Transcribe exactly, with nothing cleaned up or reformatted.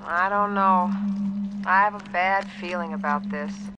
I don't know. I have a bad feeling about this.